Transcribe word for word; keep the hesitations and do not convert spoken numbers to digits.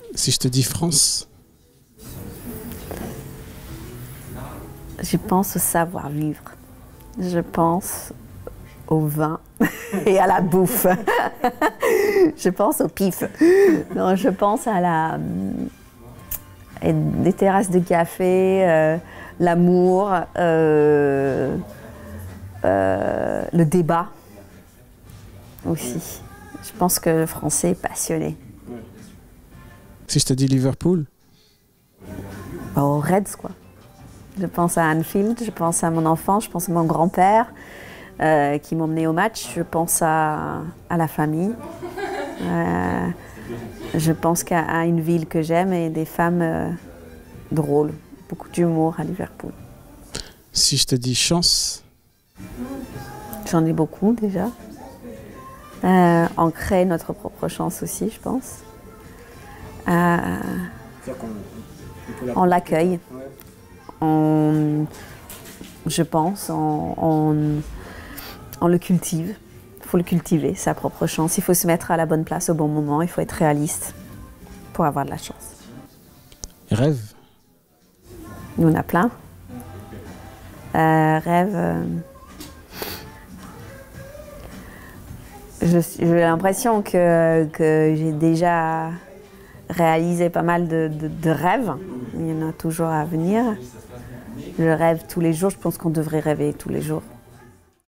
Si je te dis France? Je pense au savoir-vivre. Je pense au vin et à la bouffe. Je pense au pif. Non, je pense à la... des terrasses de café, euh, l'amour, euh, euh, le débat aussi. Je pense que le français est passionné. Si je te dis Liverpool? Aux Reds, quoi. Je pense à Anfield, je pense à mon enfant, je pense à mon grand-père euh, qui m'emmenait au match, je pense à, à la famille. Euh, je pense qu'à à une ville que j'aime et des femmes euh, drôles, beaucoup d'humour à Liverpool. Si je te dis chance? J'en ai beaucoup déjà. Euh, on crée notre propre chance aussi, je pense. Euh, on l'accueille. On, je pense, on, on, on le cultive. Il faut le cultiver, sa propre chance. Il faut se mettre à la bonne place au bon moment. Il faut être réaliste pour avoir de la chance. Rêve? Il y en a plein. Euh, rêve... Euh, j'ai l'impression que, que j'ai déjà réalisé pas mal de, de, de rêves. Il y en a toujours à venir. Je rêve tous les jours. Je pense qu'on devrait rêver tous les jours.